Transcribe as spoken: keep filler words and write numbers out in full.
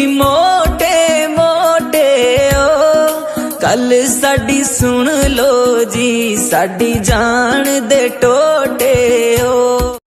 मोटे मोटे ओ गल साडी सुन लो जी, साडी जान दे टोटे ओ।